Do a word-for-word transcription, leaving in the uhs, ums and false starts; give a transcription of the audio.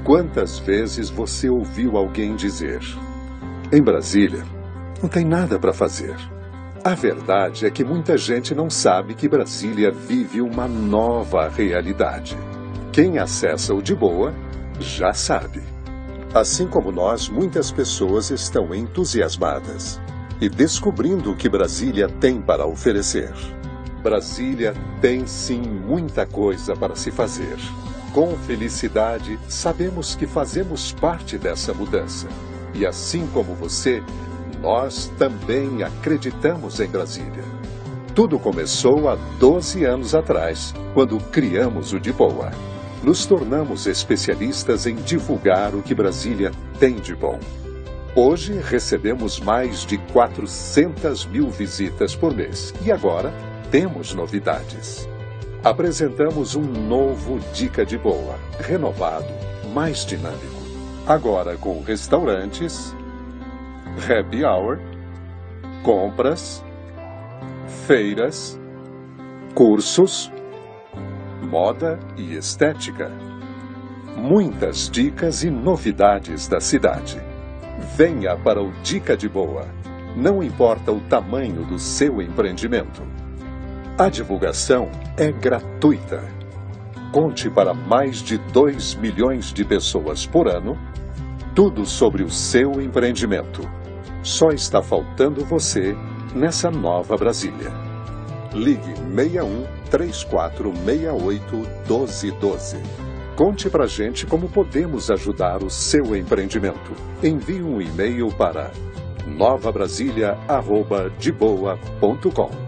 Quantas vezes você ouviu alguém dizer: em Brasília, não tem nada para fazer? A verdade é que muita gente não sabe que Brasília vive uma nova realidade. Quem acessa o De Boa já sabe. Assim como nós, muitas pessoas estão entusiasmadas e descobrindo o que Brasília tem para oferecer. Brasília tem sim muita coisa para se fazer. Com felicidade, sabemos que fazemos parte dessa mudança. E assim como você, nós também acreditamos em Brasília. Tudo começou há doze anos atrás, quando criamos o De Boa. Nos tornamos especialistas em divulgar o que Brasília tem de bom. Hoje recebemos mais de quatrocentas mil visitas por mês e agora temos novidades. Apresentamos um novo Dica de Boa, renovado, mais dinâmico. Agora com restaurantes, happy hour, compras, feiras, cursos, moda e estética. Muitas dicas e novidades da cidade. Venha para o Dica de Boa. Não importa o tamanho do seu empreendimento. A divulgação é gratuita. Conte para mais de dois milhões de pessoas por ano tudo sobre o seu empreendimento. Só está faltando você nessa nova Brasília. Ligue seis um, três quatro seis oito, um dois um dois. Conte pra gente como podemos ajudar o seu empreendimento. Envie um e-mail para nova brasilia arroba de boa ponto com.